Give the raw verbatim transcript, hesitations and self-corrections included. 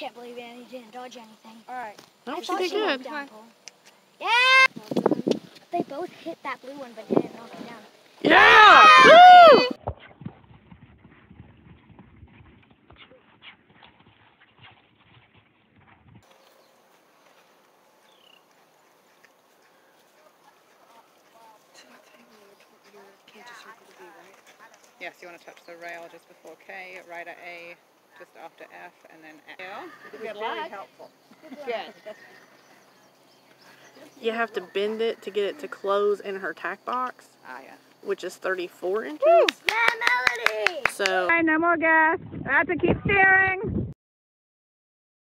can't believe Annie didn't dodge anything. Alright. No, I she thought did she good. knocked down pole. Yeah! They both hit that blue one, but didn't knock it down. Yeah! Woo! Yes, you want to touch the rail just before K, right at A, just after F, and then L. Good luck. Very helpful. Good. You have to bend it to get it to close in her tack box, Ah, yeah. which is thirty-four inches. Woo! Yeah, Melody! So. Okay, no more gas. I have to keep steering.